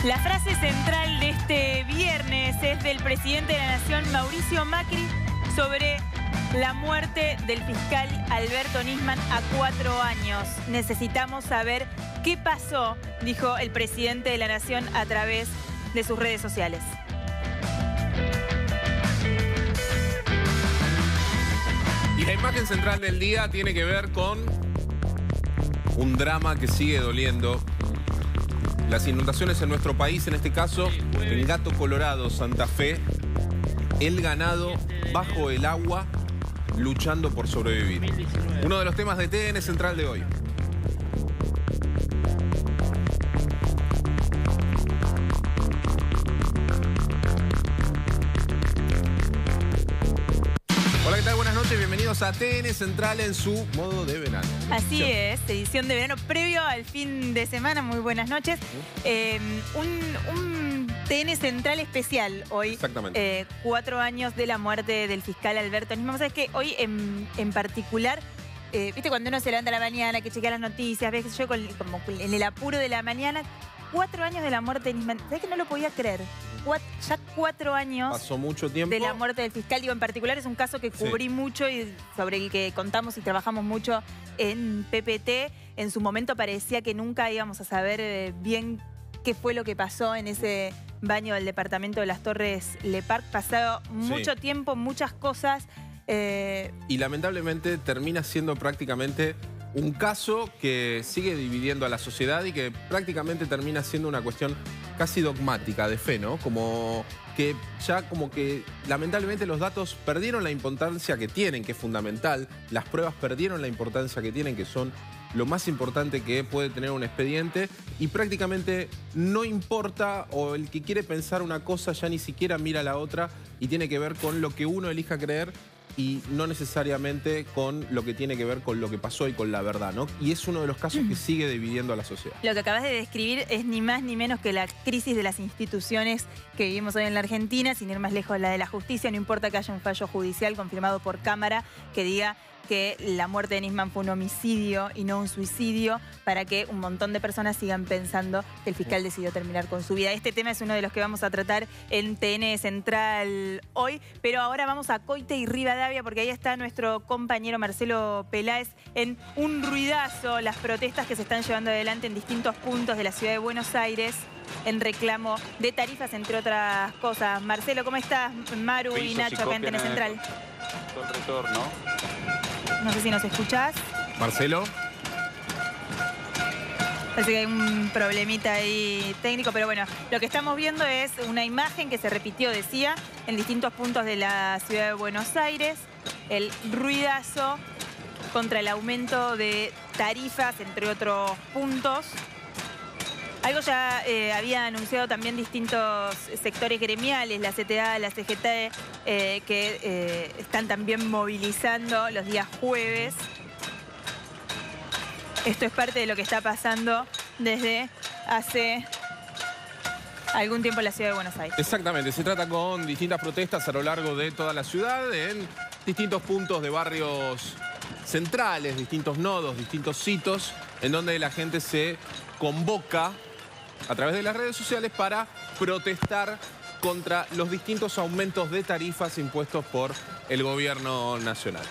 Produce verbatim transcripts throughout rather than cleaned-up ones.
La frase central de este viernes es del presidente de la Nación, Mauricio Macri, sobre la muerte del fiscal Alberto Nisman a cuatro años. Necesitamos saber qué pasó, dijo el presidente de la Nación a través de sus redes sociales. Y la imagen central del día tiene que ver con un drama que sigue doliendo. Las inundaciones en nuestro país, en este caso, en Gato Colorado, Santa Fe, el ganado bajo el agua, luchando por sobrevivir. Uno de los temas de T N Central de hoy. Hola, ¿qué tal? Buenas noches, bienvenidos a T N Central en su modo de verano. Así es, edición de verano previo al fin de semana. Muy buenas noches. Eh, un, un T N Central especial hoy. Exactamente. Eh, cuatro años de la muerte del fiscal Alberto Nisman. ¿Sabes qué? Hoy en, en particular, eh, viste cuando uno se levanta a la mañana, que chequea las noticias, ves yo con, como en el apuro de la mañana, cuatro años de la muerte de Nisman. ¿Sabes que no lo podía creer? Cuatro, ya cuatro años. Pasó mucho tiempo. De la muerte del fiscal. Digo, en particular es un caso que cubrí sí. mucho y sobre el que contamos y trabajamos mucho en P P T. En su momento parecía que nunca íbamos a saber eh, bien qué fue lo que pasó en ese baño del departamento de las Torres Le Parc. Pasado mucho sí. tiempo, muchas cosas. Eh... Y lamentablemente termina siendo prácticamente un caso que sigue dividiendo a la sociedad y que prácticamente termina siendo una cuestión casi dogmática de fe, ¿no? Como que ya como que lamentablemente los datos perdieron la importancia que tienen, que es fundamental. Las pruebas perdieron la importancia que tienen, que son lo más importante que puede tener un expediente, y prácticamente no importa, o el que quiere pensar una cosa ya ni siquiera mira la otra, y tiene que ver con lo que uno elija creer y no necesariamente con lo que tiene que ver con lo que pasó y con la verdad, ¿no? Y es uno de los casos que sigue dividiendo a la sociedad. Lo que acabas de describir es ni más ni menos que la crisis de las instituciones que vivimos hoy en la Argentina, sin ir más lejos la de la justicia. No importa que haya un fallo judicial confirmado por Cámara que diga que la muerte de Nisman fue un homicidio y no un suicidio, para que un montón de personas sigan pensando que el fiscal decidió terminar con su vida. Este tema es uno de los que vamos a tratar en T N Central hoy, pero ahora vamos a Coite y Rivadavia, porque ahí está nuestro compañero Marcelo Peláez en un ruidazo, las protestas que se están llevando adelante en distintos puntos de la ciudad de Buenos Aires en reclamo de tarifas, entre otras cosas. Marcelo, ¿cómo estás? Maru y Nacho acá en T N Central. Todo el retorno. No sé si nos escuchás. Marcelo. Parece que hay un problemita ahí técnico, pero bueno, lo que estamos viendo es una imagen que se repitió, decía, en distintos puntos de la ciudad de Buenos Aires. El ruidazo contra el aumento de tarifas, entre otros puntos. Algo ya eh, había anunciado también distintos sectores gremiales, la C T A, la C G T, eh, que eh, están también movilizando los días jueves. Esto es parte de lo que está pasando desde hace algún tiempo en la ciudad de Buenos Aires. Exactamente, se trata con distintas protestas a lo largo de toda la ciudad, en distintos puntos de barrios centrales, distintos nodos, distintos hitos, en donde la gente se convoca a través de las redes sociales para protestar contra los distintos aumentos de tarifas impuestos por el gobierno nacional.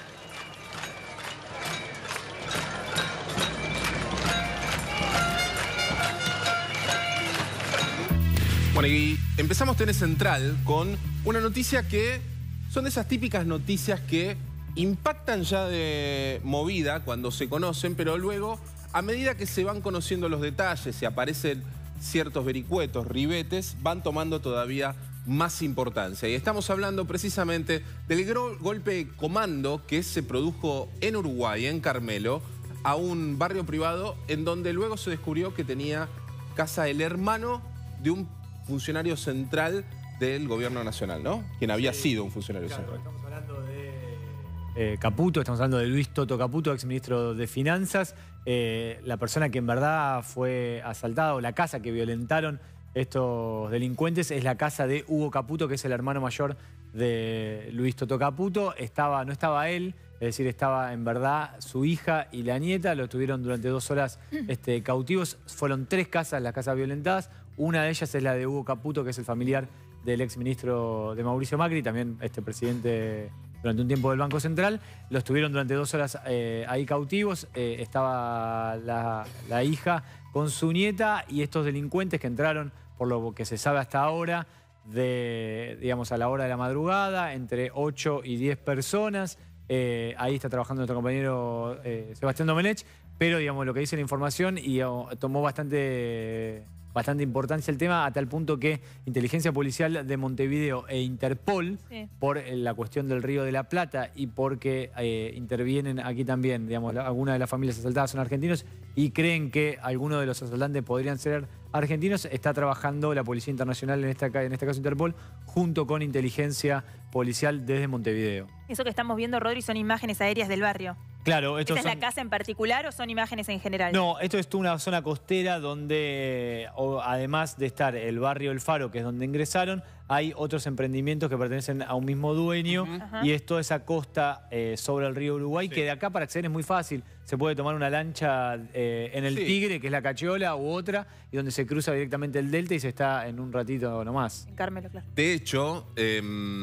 Bueno, y empezamos T N Central con una noticia que son de esas típicas noticias que impactan ya de movida cuando se conocen, pero luego, a medida que se van conociendo los detalles y aparecen ciertos vericuetos, ribetes, van tomando todavía más importancia. Y estamos hablando precisamente del golpe de comando que se produjo en Uruguay, en Carmelo, a un barrio privado en donde luego se descubrió que tenía casa el hermano de un funcionario central del gobierno nacional, ¿no? Quien había sí, sido un funcionario claro, central. Estamos hablando de eh, Caputo, estamos hablando de Luis Toto Caputo, exministro de Finanzas. Eh, la persona que en verdad fue asaltada, o la casa que violentaron estos delincuentes, es la casa de Hugo Caputo, que es el hermano mayor de Luis Toto Caputo. Estaba, no estaba él, es decir, estaba en verdad su hija y la nieta. Lo tuvieron durante dos horas este, cautivos. Fueron tres casas las casas violentadas. Una de ellas es la de Hugo Caputo, que es el familiar del exministro de Mauricio Macri, también este presidente durante un tiempo del Banco Central. Los tuvieron durante dos horas eh, ahí cautivos. Eh, estaba la, la hija con su nieta y estos delincuentes que entraron, por lo que se sabe hasta ahora, de, digamos, a la hora de la madrugada, entre ocho y diez personas. Eh, ahí está trabajando nuestro compañero eh, Sebastián Domenech, pero digamos lo que dice la información y oh, tomó bastante, bastante importancia el tema, a tal punto que Inteligencia Policial de Montevideo e Interpol, sí, por la cuestión del Río de la Plata y porque eh, intervienen aquí también, digamos, la, algunas de las familias asaltadas son argentinos y creen que algunos de los asaltantes podrían ser argentinos, está trabajando la Policía Internacional, en, esta, en este caso Interpol, junto con Inteligencia Policial desde Montevideo. Eso que estamos viendo, Rodri, son imágenes aéreas del barrio. Claro, esto ¿Esta son... es la casa en particular o son imágenes en general? No, esto es una zona costera donde, o, además de estar el barrio El Faro, que es donde ingresaron, hay otros emprendimientos que pertenecen a un mismo dueño. Uh-huh. Y es toda esa costa eh, sobre el río Uruguay, sí, que de acá para acceder es muy fácil. Se puede tomar una lancha eh, en el sí. Tigre, que es la Cachola, u otra, y donde se cruza directamente el delta y se está en un ratito nomás. En Carmelo, claro. De hecho, eh,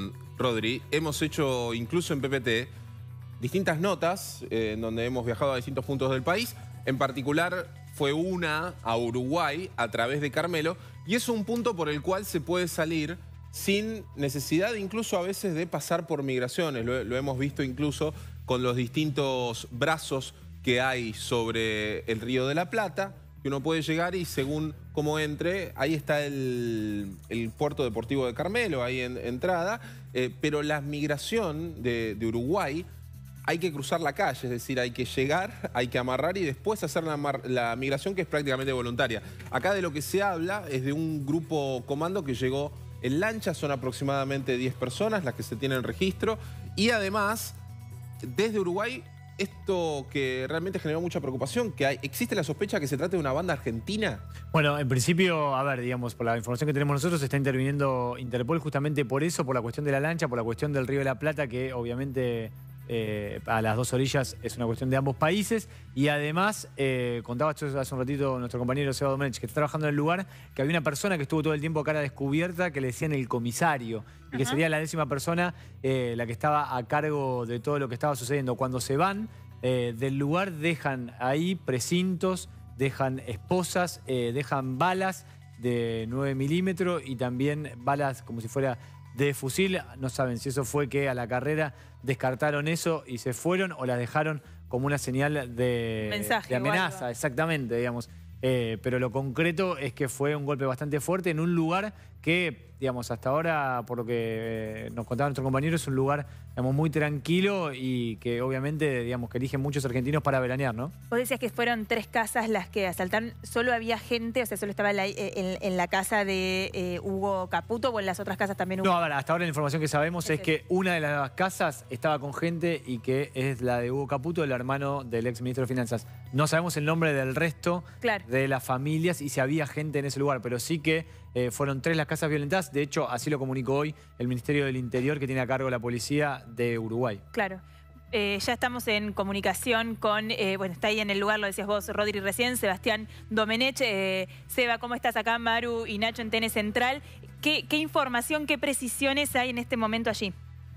Rodri, hemos hecho incluso en P P T distintas notas eh, en donde hemos viajado a distintos puntos del país. En particular fue una a Uruguay a través de Carmelo y es un punto por el cual se puede salir sin necesidad incluso a veces de pasar por migraciones. Lo, lo hemos visto incluso con los distintos brazos que hay sobre el Río de la Plata, que uno puede llegar y según cómo entre, ahí está el, el puerto deportivo de Carmelo, ahí en entrada, eh, pero la migración de, de Uruguay hay que cruzar la calle, es decir, hay que llegar, hay que amarrar y después hacer la, la migración, que es prácticamente voluntaria. Acá de lo que se habla es de un grupo comando que llegó en lancha, son aproximadamente diez personas las que se tienen registro y además, desde Uruguay, esto que realmente generó mucha preocupación, que hay, existe la sospecha que se trate de una banda argentina. Bueno, en principio, a ver, digamos, por la información que tenemos nosotros, está interviniendo Interpol justamente por eso, por la cuestión de la lancha, por la cuestión del Río de la Plata, que obviamente eh, a las dos orillas es una cuestión de ambos países. Y además, eh, contaba esto hace un ratito nuestro compañero Seba Domenech, que está trabajando en el lugar, que había una persona que estuvo todo el tiempo a cara descubierta, que le decían el comisario, y que sería la décima persona eh, la que estaba a cargo de todo lo que estaba sucediendo. Cuando se van eh, del lugar, dejan ahí precintos, dejan esposas, eh, dejan balas de nueve milímetros y también balas como si fuera de fusil. No saben si eso fue que a la carrera descartaron eso y se fueron o las dejaron como una señal de, Mensaje, de amenaza, exactamente, digamos. Eh, pero lo concreto es que fue un golpe bastante fuerte en un lugar que, digamos, hasta ahora, por lo que eh, nos contaba nuestro compañero, es un lugar, digamos, muy tranquilo y que obviamente, digamos, que eligen muchos argentinos para veranear, ¿no? Vos decías que fueron tres casas las que asaltaron. ¿Solo había gente? O sea, ¿solo estaba en la, en, en la casa de eh, Hugo Caputo o en las otras casas también hubo? No, a ver, hasta ahora la información que sabemos es, es que una de las casas estaba con gente y que es la de Hugo Caputo, el hermano del ex ministro de Finanzas. No sabemos el nombre del resto claro. de las familias y si había gente en ese lugar, pero sí que eh, fueron tres las casas violentadas. De hecho, así lo comunicó hoy el Ministerio del Interior, que tiene a cargo la policía de Uruguay. Claro. Eh, ya estamos en comunicación con, eh, bueno, está ahí en el lugar, lo decías vos, Rodri, recién, Sebastián Domenech. Eh, Seba, ¿cómo estás acá? Maru y Nacho en T N Central. ¿Qué, qué información, qué precisiones hay en este momento allí?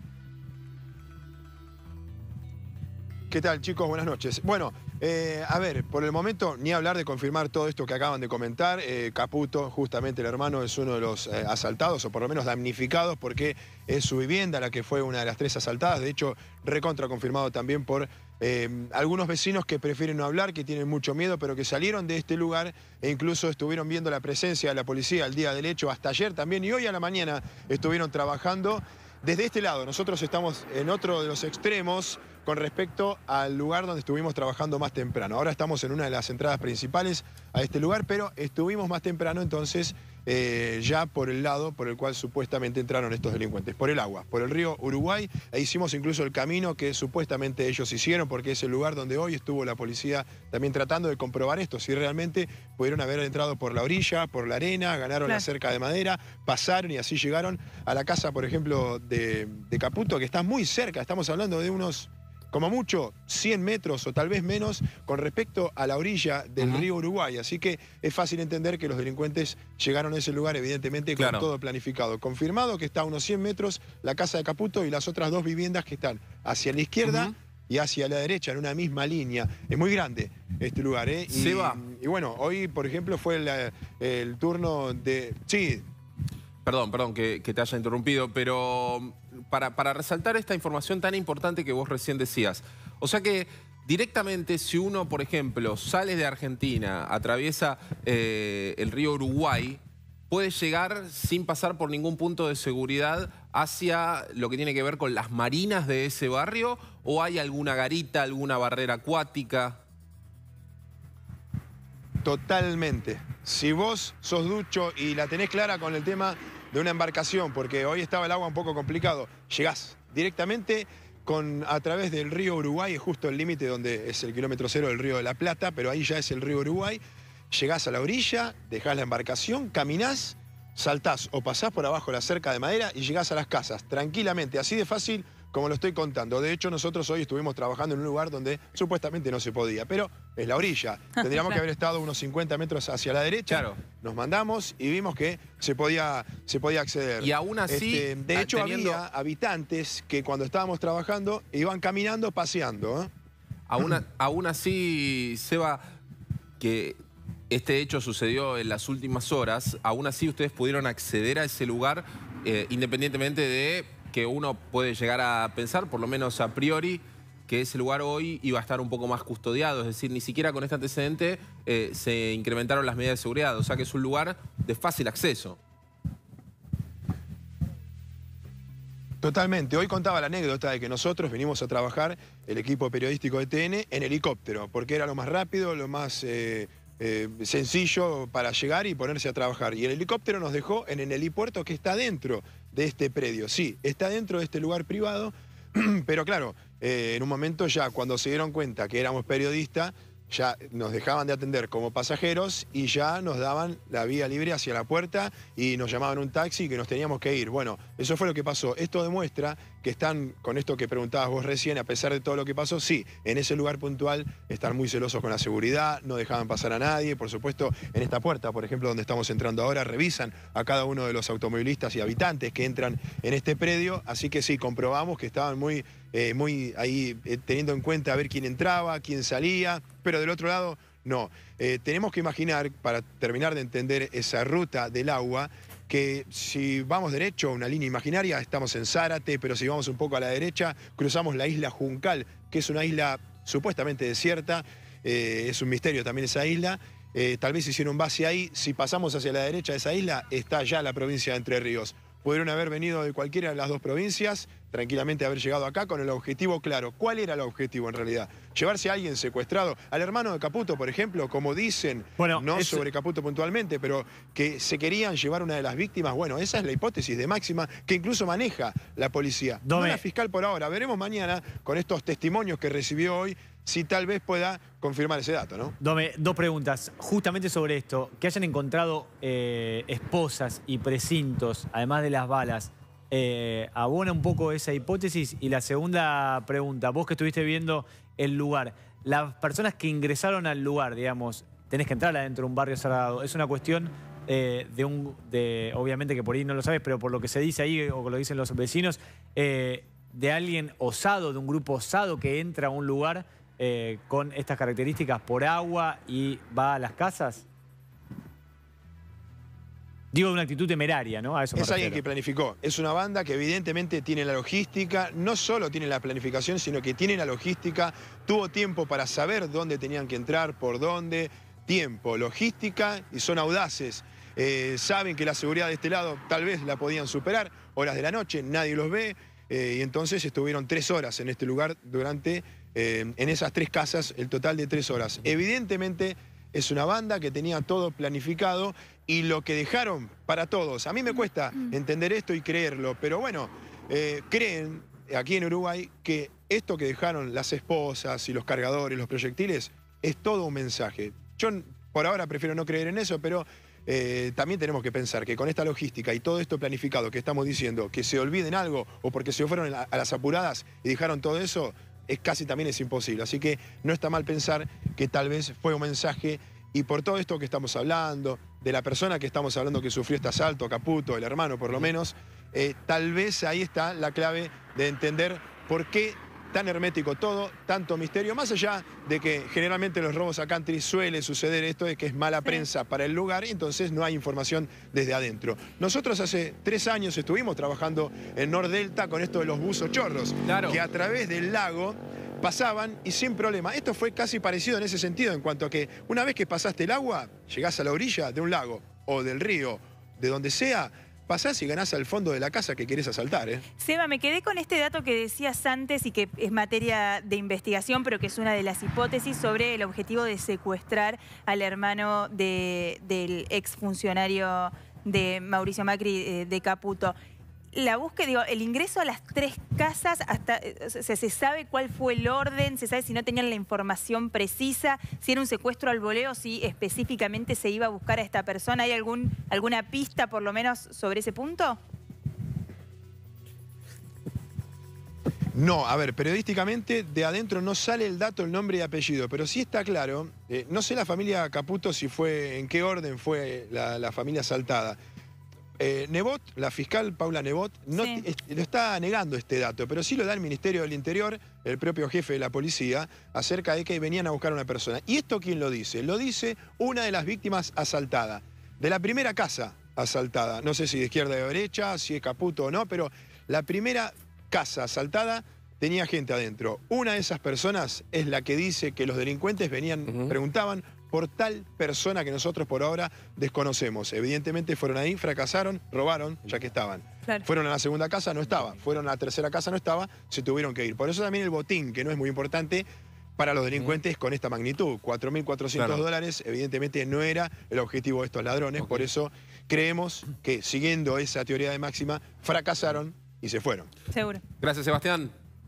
¿Qué tal, chicos? Buenas noches. Bueno, eh, a ver, por el momento, ni hablar de confirmar todo esto que acaban de comentar. Eh, Caputo, justamente el hermano, es uno de los eh, asaltados, o por lo menos damnificados, porque es su vivienda la que fue una de las tres asaltadas. De hecho, recontra confirmado también por eh, algunos vecinos que prefieren no hablar, que tienen mucho miedo, pero que salieron de este lugar e incluso estuvieron viendo la presencia de la policía el día del hecho, hasta ayer también, y hoy a la mañana estuvieron trabajando. Desde este lado, nosotros estamos en otro de los extremos con respecto al lugar donde estuvimos trabajando más temprano. Ahora estamos en una de las entradas principales a este lugar, pero estuvimos más temprano entonces eh, ya por el lado por el cual supuestamente entraron estos delincuentes, por el agua, por el río Uruguay. E hicimos incluso el camino que supuestamente ellos hicieron, porque es el lugar donde hoy estuvo la policía también tratando de comprobar esto, si realmente pudieron haber entrado por la orilla, por la arena, ganaron claro. la cerca de madera, pasaron y así llegaron a la casa, por ejemplo, de, de Caputo, que está muy cerca. Estamos hablando de unos como mucho cien metros o tal vez menos con respecto a la orilla del Uh-huh. río Uruguay. Así que es fácil entender que los delincuentes llegaron a ese lugar, evidentemente, con Claro. todo planificado. Confirmado que está a unos cien metros la casa de Caputo y las otras dos viviendas que están hacia la izquierda Uh-huh. y hacia la derecha, en una misma línea. Es muy grande este lugar, ¿eh? Y, Seba. y bueno, hoy, por ejemplo, fue el, el turno de... Sí, Perdón, perdón que, que te haya interrumpido, pero para, para resaltar esta información tan importante que vos recién decías. O sea que directamente si uno, por ejemplo, sale de Argentina, atraviesa eh, el río Uruguay, puede llegar sin pasar por ningún punto de seguridad hacia lo que tiene que ver con las marinas de ese barrio, ¿o hay alguna garita, alguna barrera acuática? totalmente. Si vos sos ducho y la tenés clara con el tema de una embarcación, porque hoy estaba el agua un poco complicado, llegás directamente con, a través del río Uruguay, es justo el límite donde es el kilómetro cero del río de la Plata, pero ahí ya es el río Uruguay, llegás a la orilla, dejás la embarcación, caminás, saltás o pasás por abajo la cerca de madera y llegás a las casas, tranquilamente, así de fácil como lo estoy contando. De hecho, nosotros hoy estuvimos trabajando en un lugar donde supuestamente no se podía, pero es la orilla. Tendríamos que haber estado unos cincuenta metros hacia la derecha. Claro. Nos mandamos y vimos que se podía, se podía acceder. Y aún así, Este, de hecho, teniendo- había habitantes que cuando estábamos trabajando iban caminando, paseando, ¿eh? Aún, a- aún así, Seba, que este hecho sucedió en las últimas horas, aún así ustedes pudieron acceder a ese lugar, eh, independientemente de que uno puede llegar a pensar, por lo menos a priori, que ese lugar hoy iba a estar un poco más custodiado. Es decir, ni siquiera con este antecedente eh, se incrementaron las medidas de seguridad. O sea que es un lugar de fácil acceso. Totalmente. Hoy contaba la anécdota de que nosotros vinimos a trabajar, el equipo periodístico de T N, en helicóptero, porque era lo más rápido, lo más eh, eh, sencillo para llegar y ponerse a trabajar. Y el helicóptero nos dejó en el helipuerto que está dentro de este predio. Sí, está dentro de este lugar privado, pero claro, eh, en un momento ya cuando se dieron cuenta que éramos periodistas, ya nos dejaban de atender como pasajeros y ya nos daban la vía libre hacia la puerta y nos llamaban un taxi y que nos teníamos que ir. Bueno, eso fue lo que pasó. Esto demuestra que están, con esto que preguntabas vos recién, a pesar de todo lo que pasó, sí, en ese lugar puntual están muy celosos con la seguridad, no dejaban pasar a nadie. Por supuesto, en esta puerta, por ejemplo, donde estamos entrando ahora, revisan a cada uno de los automovilistas y habitantes que entran en este predio. Así que sí, comprobamos que estaban muy... Eh, muy ahí eh, teniendo en cuenta a ver quién entraba, quién salía, pero del otro lado, no. Eh, tenemos que imaginar, para terminar de entender esa ruta del agua, que si vamos derecho a una línea imaginaria, estamos en Zárate, pero si vamos un poco a la derecha, cruzamos la isla Juncal, que es una isla supuestamente desierta, eh, es un misterio también esa isla. Eh, tal vez hicieron base ahí, si pasamos hacia la derecha de esa isla, está ya la provincia de Entre Ríos. Pudieron haber venido de cualquiera de las dos provincias, tranquilamente haber llegado acá con el objetivo claro. ¿Cuál era el objetivo en realidad? ¿Llevarse a alguien secuestrado? Al hermano de Caputo, por ejemplo, como dicen, Bueno, no es- sobre Caputo puntualmente, pero que se querían llevar una de las víctimas. Bueno, esa es la hipótesis de máxima que incluso maneja la policía. No Dome- la fiscal por ahora. Veremos mañana con estos testimonios que recibió hoy si tal vez pueda confirmar ese dato, ¿no? Dome, dos preguntas. Justamente sobre esto, que hayan encontrado eh, esposas y precintos, además de las balas, eh, ¿abona un poco esa hipótesis? Y la segunda pregunta, vos que estuviste viendo el lugar, las personas que ingresaron al lugar, digamos, tenés que entrar adentro de un barrio cerrado, ¿es una cuestión eh, de un, de, obviamente que por ahí no lo sabes, pero por lo que se dice ahí o lo dicen los vecinos, eh, de alguien osado, de un grupo osado que entra a un lugar eh, con estas características por agua y va a las casas? Digo, de una actitud temeraria, ¿no? A eso me Es alguien refiero. que planificó. Es una banda que evidentemente tiene la logística, no solo tiene la planificación, sino que tiene la logística, tuvo tiempo para saber dónde tenían que entrar, por dónde, tiempo, logística, y son audaces. Eh, saben que la seguridad de este lado tal vez la podían superar, horas de la noche, nadie los ve, eh, y entonces estuvieron tres horas en este lugar durante, eh, en esas tres casas, el total de tres horas. Evidentemente es una banda que tenía todo planificado y lo que dejaron para todos. A mí me cuesta entender esto y creerlo, pero bueno, eh, creen aquí en Uruguay que esto que dejaron las esposas y los cargadores, los proyectiles, es todo un mensaje. Yo por ahora prefiero no creer en eso, pero eh, también tenemos que pensar que con esta logística y todo esto planificado que estamos diciendo, que se olviden algo o porque se fueron a las apuradas y dejaron todo eso, es casi también es imposible. Así que no está mal pensar que tal vez fue un mensaje, y por todo esto que estamos hablando, de la persona que estamos hablando que sufrió este asalto, Caputo, el hermano por lo menos, eh, tal vez ahí está la clave de entender por qué tan hermético todo, tanto misterio, más allá de que generalmente los robos a country suele suceder esto de que es mala prensa para el lugar y entonces no hay información desde adentro. Nosotros hace tres años estuvimos trabajando en Nordelta con esto de los buzos chorros, Claro. que a través del lago pasaban y sin problema. Esto fue casi parecido en ese sentido, en cuanto a que una vez que pasaste el agua, llegás a la orilla de un lago o del río, de donde sea, pasás y ganás al fondo de la casa que querés asaltar, ¿eh? Seba, me quedé con este dato que decías antes y que es materia de investigación, pero que es una de las hipótesis sobre el objetivo de secuestrar al hermano de, del exfuncionario de Mauricio Macri, eh, de Caputo. La búsqueda, digo, el ingreso a las tres casas, hasta, o sea, se sabe cuál fue el orden, se sabe si no tenían la información precisa, si era un secuestro al voleo, si específicamente se iba a buscar a esta persona. ¿Hay algún, alguna pista, por lo menos, sobre ese punto? No, a ver, periodísticamente de adentro no sale el dato, el nombre y apellido, pero sí está claro, eh, no sé la familia Caputo si fue, en qué orden fue la, la familia asaltada. Eh, Nebot, la fiscal Paula Nebot, no, Sí. es, lo está negando este dato, pero sí lo da el Ministerio del Interior, el propio jefe de la policía, acerca de que venían a buscar a una persona. ¿Y esto quién lo dice? Lo dice una de las víctimas asaltada, de la primera casa asaltada. No sé si de izquierda o de derecha, si es Caputo o no, pero la primera casa asaltada tenía gente adentro. Una de esas personas es la que dice que los delincuentes venían, Uh-huh. preguntaban por tal persona que nosotros por ahora desconocemos. Evidentemente fueron ahí, fracasaron, robaron, ya que estaban. Claro. Fueron a la segunda casa, no estaba. Fueron a la tercera casa, no estaba, se tuvieron que ir. Por eso también el botín, que no es muy importante para los delincuentes con esta magnitud. cuatro mil cuatrocientos Claro. dólares, evidentemente no era el objetivo de estos ladrones. Ok. Por eso creemos que, siguiendo esa teoría de máxima, fracasaron y se fueron. Seguro. Gracias, Sebastián.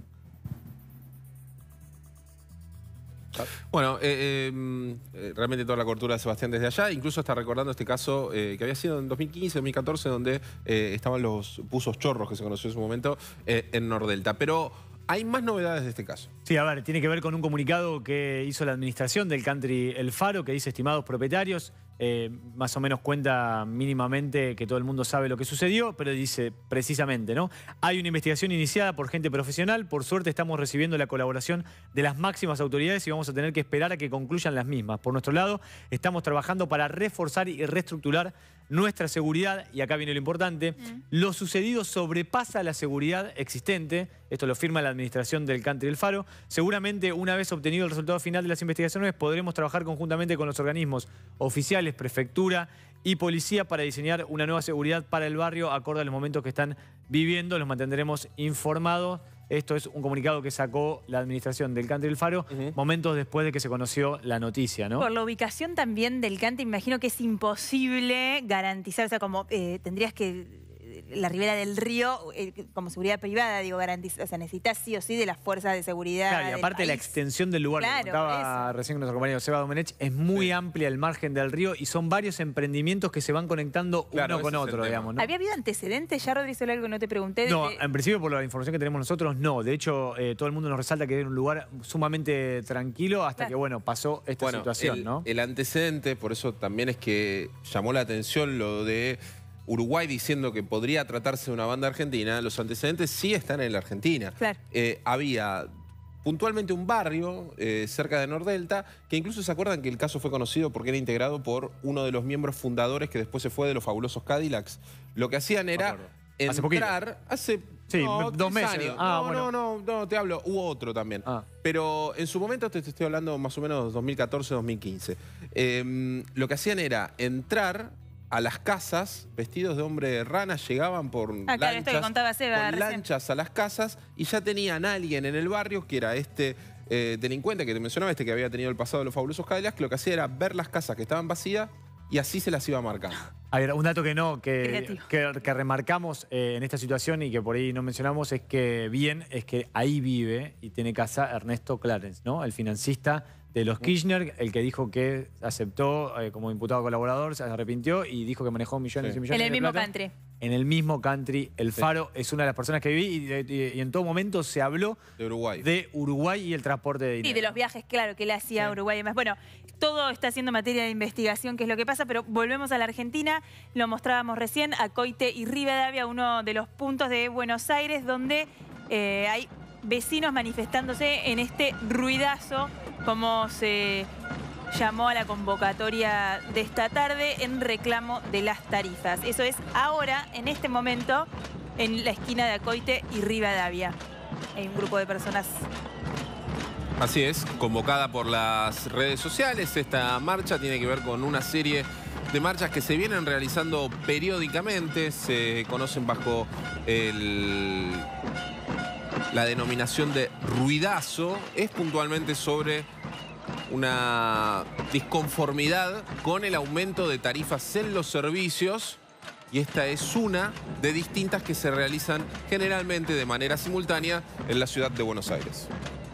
Bueno, eh, eh, realmente toda la cobertura de Sebastián desde allá, incluso está recordando este caso eh, que había sido en dos mil quince, dos mil catorce, donde eh, estaban los buzos chorros que se conoció en su momento eh, en Nordelta. Pero hay más novedades de este caso. Sí, a ver, tiene que ver con un comunicado que hizo la administración del country El Faro, que dice: estimados propietarios, eh, más o menos cuenta mínimamente que todo el mundo sabe lo que sucedió, pero dice precisamente, ¿no? Hay una investigación iniciada por gente profesional, por suerte estamos recibiendo la colaboración de las máximas autoridades y vamos a tener que esperar a que concluyan las mismas. Por nuestro lado, estamos trabajando para reforzar y reestructurar nuestra seguridad, y acá viene lo importante, Mm. lo sucedido sobrepasa la seguridad existente, esto lo firma la administración del country El Faro. Seguramente una vez obtenido el resultado final de las investigaciones podremos trabajar conjuntamente con los organismos oficiales, prefectura y policía para diseñar una nueva seguridad para el barrio acorde a los momentos que están viviendo. Los mantendremos informados. Esto es un comunicado que sacó la administración del country El Faro Uh-huh. momentos después de que se conoció la noticia, ¿no? Por la ubicación también del country, imagino que es imposible garantizar, o sea, como eh, tendrías que, la ribera del río, eh, como seguridad privada, digo, garantizar, o sea, necesitas sí o sí de las fuerzas de seguridad. Claro, y del aparte la país. extensión del lugar, Claro, que contaba eso. recién con nuestro compañero Seba Domenech, es muy Sí. amplia el margen del río y son varios emprendimientos que se van conectando Claro, uno con ese es el otro, tema. digamos, ¿no? ¿Había habido antecedentes? Ya, Rodríguez, algo que no te pregunté. No, de- en principio por la información que tenemos nosotros, no. De hecho, eh, todo el mundo nos resalta que era un lugar sumamente tranquilo hasta Claro. que, bueno, pasó esta Bueno, situación, el, ¿no? el antecedente, por eso también es que llamó la atención lo de Uruguay diciendo que podría tratarse de una banda argentina. Los antecedentes sí están en la Argentina. Claro. Eh, había puntualmente un barrio eh, cerca de Nordelta, que incluso se acuerdan que el caso fue conocido porque era integrado por uno de los miembros fundadores que después se fue de los fabulosos Cadillacs. Lo que hacían era acuerdo. Hace poquito. entrar... Hace Sí, no, dos tres meses. años. Ah, no, bueno. no, no, no, te hablo. Hubo otro también. Ah. Pero en su momento te, te estoy hablando más o menos dos mil catorce, dos mil quince. Eh, lo que hacían era entrar a las casas vestidos de hombre rana, llegaban por Ah, claro, esto que lanchas, contaba Seba con recién. lanchas a las casas y ya tenían a alguien en el barrio que era este eh, delincuente que te mencionaba, este que había tenido el pasado de los fabulosos Cadillacs, que lo que hacía era ver las casas que estaban vacías y así se las iba marcando. A ver, un dato que no, que, Creativo. que, que remarcamos eh, en esta situación y que por ahí no mencionamos es que bien, es que ahí vive y tiene casa Ernesto Clarence, ¿no? El financista de los Kirchner, el que dijo que aceptó eh, como imputado colaborador, se arrepintió y dijo que manejó millones Sí. y millones En el de mismo plata. country. En el mismo country. El Sí. Faro es una de las personas que vi y, y- y en todo momento se habló De Uruguay. de Uruguay y el transporte de dinero. Sí, de los viajes, claro, que él hacía a Sí. Uruguay y demás. Bueno, todo está siendo materia de investigación, que es lo que pasa, pero volvemos a la Argentina. Lo mostrábamos recién, a Coite y Rivadavia, uno de los puntos de Buenos Aires donde eh, hay vecinos manifestándose en este ruidazo, como se llamó a la convocatoria de esta tarde, en reclamo de las tarifas. Eso es ahora, en este momento, en la esquina de Acoite y Rivadavia. Hay un grupo de personas. Así es, convocada por las redes sociales. Esta marcha tiene que ver con una serie de marchas que se vienen realizando periódicamente. Se conocen bajo el, la denominación de ruidazo. Es puntualmente sobre una disconformidad con el aumento de tarifas en los servicios. Y esta es una de distintas que se realizan generalmente de manera simultánea en la ciudad de Buenos Aires.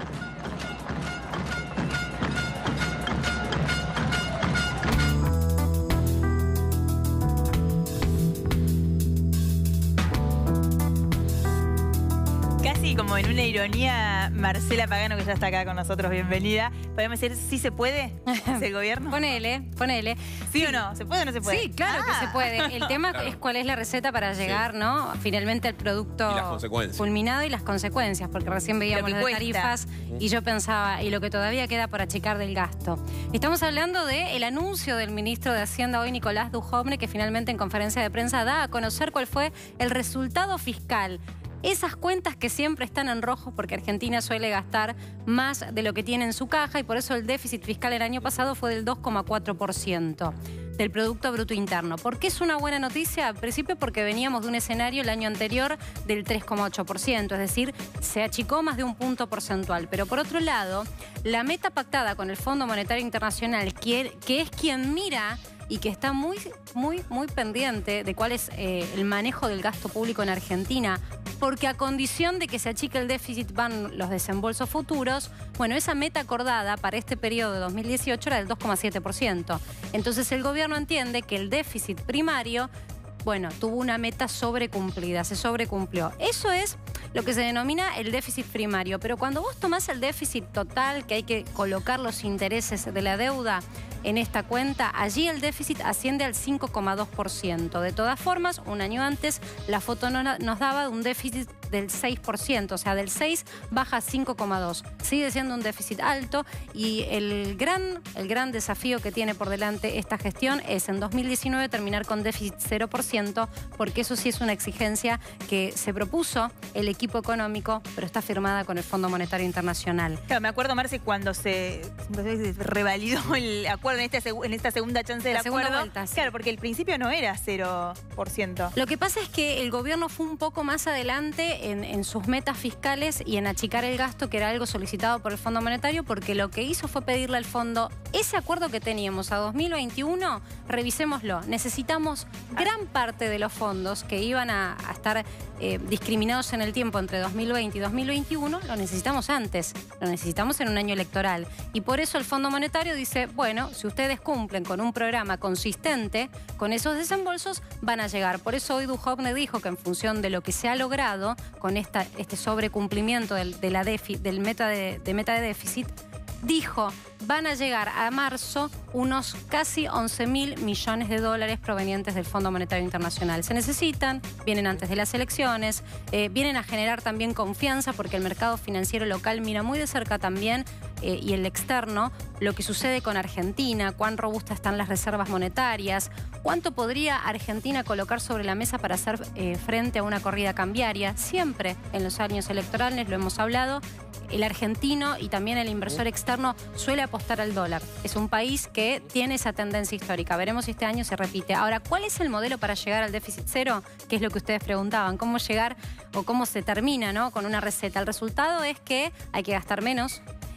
Casi como en una ironía, Marcela Pagano, que ya está acá con nosotros, bienvenida. ¿Podemos decir sí se puede? ¿Es el gobierno? Ponele, ponele. ¿Sí o no? ¿Se puede o no se puede? Sí, claro Ah. que se puede. El tema Claro. es cuál es la receta para llegar, ¿no? Finalmente al producto Y las consecuencias. culminado y las consecuencias, porque recién veíamos Lo las que tarifas y yo pensaba, y lo que todavía queda por achicar del gasto. Estamos hablando del anuncio del ministro de Hacienda hoy, Nicolás Dujovne, que finalmente en conferencia de prensa da a conocer cuál fue el resultado fiscal. Esas cuentas que siempre están en rojo porque Argentina suele gastar más de lo que tiene en su caja y por eso el déficit fiscal el año pasado fue del dos coma cuatro por ciento del Producto Bruto Interno. ¿Por qué es una buena noticia? Al principio porque veníamos de un escenario el año anterior del tres coma ocho por ciento, es decir, se achicó más de un punto porcentual. Pero por otro lado, la meta pactada con el Fondo Monetario Internacional, que, que es quien mira y que está muy, muy, muy pendiente de cuál es eh, el manejo del gasto público en Argentina, porque a condición de que se achique el déficit van los desembolsos futuros, bueno, esa meta acordada para este periodo de dos mil dieciocho era del dos coma siete por ciento. Entonces el gobierno entiende que el déficit primario, bueno, tuvo una meta sobrecumplida, se sobrecumplió. Eso es lo que se denomina el déficit primario, pero cuando vos tomás el déficit total, que hay que colocar los intereses de la deuda en esta cuenta, allí el déficit asciende al cinco coma dos por ciento. De todas formas, un año antes, la foto no- nos daba un déficit del seis por ciento, o sea, del seis baja a cinco coma dos. Sigue siendo un déficit alto y el gran, el gran desafío que tiene por delante esta gestión es en dos mil diecinueve terminar con déficit cero por ciento, porque eso sí es una exigencia que se propuso el equipo económico, pero está firmada con el Fondo Monetario Internacional. Claro, me acuerdo, Marce, cuando se, se revalidó el acuerdo en esta, seg- en esta segunda chance del La segunda acuerdo. vuelta, sí. Claro, porque el principio no era cero por ciento. Lo que pasa es que el gobierno fue un poco más adelante en, en sus metas fiscales y en achicar el gasto, que era algo solicitado por el Fondo Monetario, porque lo que hizo fue pedirle al fondo ese acuerdo que teníamos a dos mil veintiuno, revisémoslo. Necesitamos gran parte de los fondos que iban a, a estar eh, discriminados en el tiempo entre dos mil veinte y dos mil veintiuno, lo necesitamos antes, lo necesitamos en un año electoral. Y por eso el Fondo Monetario dice, bueno, si ustedes cumplen con un programa consistente, con esos desembolsos van a llegar. Por eso hoy Dujovne dijo que en función de lo que se ha logrado con esta, este sobrecumplimiento del, de la defi, del meta de, de meta de déficit, dijo, van a llegar a marzo unos casi once mil millones de dólares provenientes del Fondo Monetario Internacional. Se necesitan, vienen antes de las elecciones, eh, vienen a generar también confianza porque el mercado financiero local mira muy de cerca también eh, y el externo lo que sucede con Argentina, cuán robustas están las reservas monetarias, cuánto podría Argentina colocar sobre la mesa para hacer eh, frente a una corrida cambiaria. Siempre en los años electorales, lo hemos hablado, el argentino y también el inversor externo suele apostar al dólar. Es un país que tiene esa tendencia histórica. Veremos si este año se repite. Ahora, ¿cuál es el modelo para llegar al déficit cero? Que es lo que ustedes preguntaban. ¿Cómo llegar o cómo se termina, ¿no?, con una receta? El resultado es que hay que gastar menos